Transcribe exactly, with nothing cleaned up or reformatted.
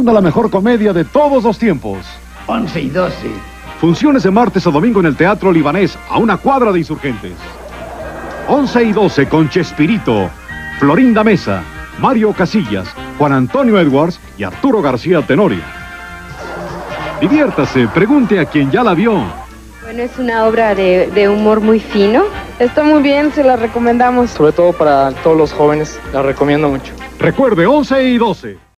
a la mejor comedia de todos los tiempos. once y doce. Funciones de martes a domingo en el Teatro Libanés, a una cuadra de Insurgentes. once y doce con Chespirito, Florinda Mesa, Mario Casillas, Juan Antonio Edwards y Arturo García Tenorio. Diviértase, pregunte a quien ya la vio. Bueno, es una obra de, de humor muy fino. Está muy bien, se la recomendamos. Sobre todo para todos los jóvenes, la recomiendo mucho. Recuerde, once y doce.